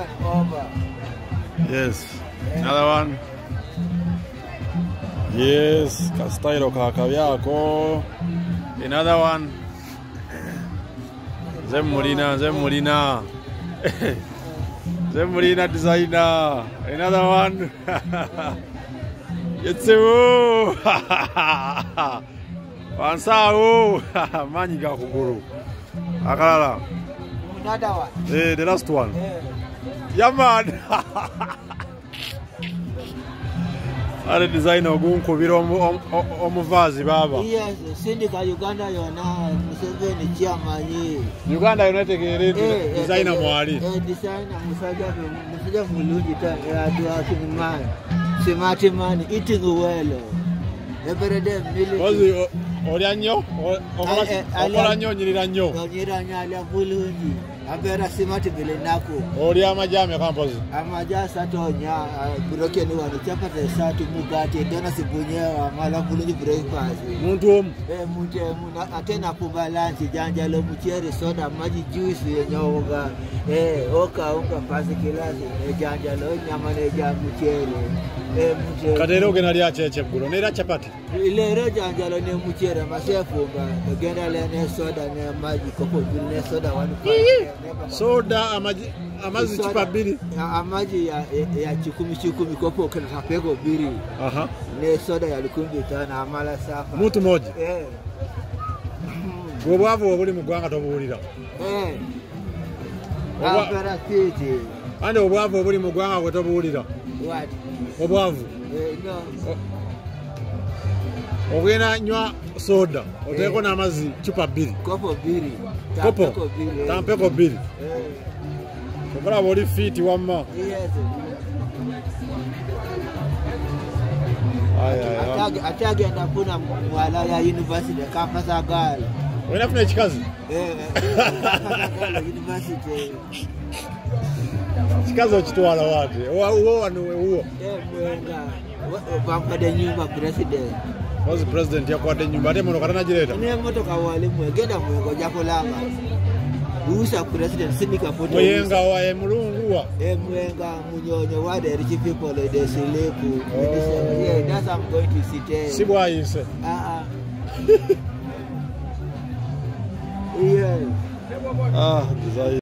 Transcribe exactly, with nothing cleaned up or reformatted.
over. Yes. Another one. Yes. Kastairo kakavyako. Another one. Zemulina, Zemulina. Zemulina designer. Another one. It's a woo. Wansao. Maniga kuguru. Akalala. Another one. Eh, the last one. Yeah. Yeah, man. Are designer gunko biro omuvazi baba. Yes, Syndicate Uganda yona Museveni chairman. Uganda United designer mwali. Eh, designer musaja musaja mulungi ta ya dua kimani. Smart man eating well. Every day million. Ozi olyanyo okola nyo nyirira nyo. Nyirira nyala bulungi. Abera simati bile nako. Oli amajame kampozi. Amaja satonya broken wano chapata satu mugati dona sibunyewa mala bulungi breakfast. Muntu omu. Eh muntu omu atena kuba lunch janja lo muchere soda maji juice yenyoga. Eh oka unga pasi kilasi e janja lo nyama ne ja muchere. Eh muntu. Kadero gena lya cheche bulo ne ra chapati. Ile ro janja lo ne muchere masefumba genda le ne soda ne maji kopo ne soda wanu. Soda amaji amazi chupa bili. Amaji ya ya chikumi chikumi kopo kana tapego bili. Aha. Ne soda ya likumbi tana amala safa. Mutu moja. Eh. Obwavu obuli mugwanga tobulira. Eh. Abara tete. Ande obwavu obuli mugwanga gwe tobulira. What? Obwavu. Eh no. Ogena nywa soda. Oteko na amazi chupa bili. Kopo bili. Kopo. Tampeko bili. Tampeko bili. Eh. Kola boli fit wamma. Yes. Ay ay. Atag atag enda kuna mwala ya university campus agal. Wena funa chikazi? Eh. University. Chikazi ochitwala wate. Uwo wanu uwo. Eh mwenga. Bampa de nyumba president. Was president yakwade nyumba ate mono katana jireta. Ne motoka wale mwegenda mwengo jakolanga. Usa president Syndicate poto. Mwenga wa emulunguwa. Eh mwenga munyonyo wa the rich people de Selebu. Oh. Yeah, that's I'm going to sit there. Sibwa yise. Ah ah. Yeah. Ah, design.